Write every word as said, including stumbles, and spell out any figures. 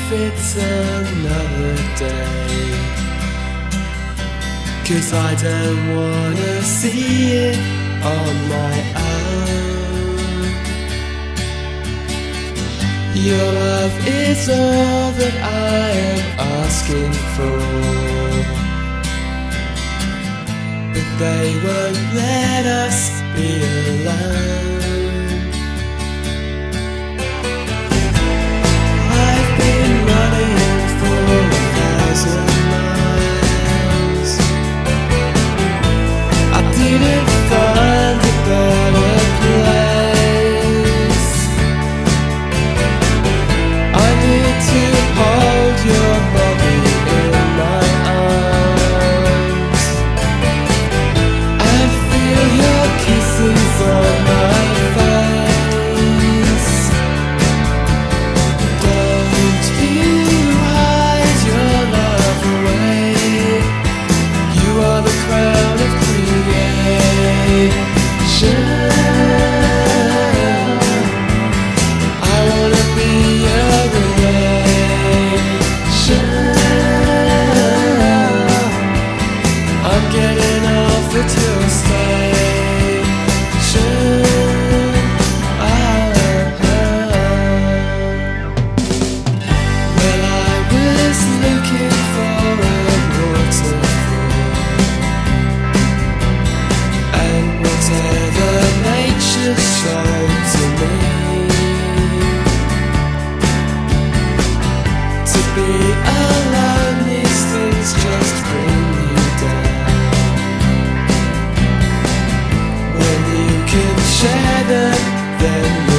if it's another day, 'cause I don't wanna see it on my own. Your love is all that I am asking for, but they won't let us be alone. I've been running for a thousand miles. I didn't find a better place. I need to hold your body in my arms and feel your kisses on my face. Don't you hide your love away. You are the crown of creation. I wanna be your relation. I'm getting off at your station. Well, I was looking for a waterfall, and whatever nature showed to me, to be alone, these things just bring you down. When you can share them, then